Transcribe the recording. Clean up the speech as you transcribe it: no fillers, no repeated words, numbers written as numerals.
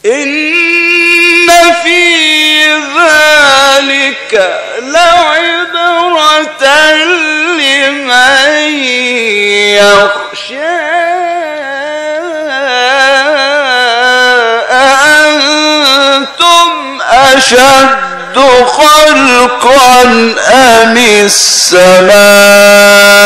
إن في ذلك لعبرة لمن يخشى أأنتم أشد خلقا أم السماء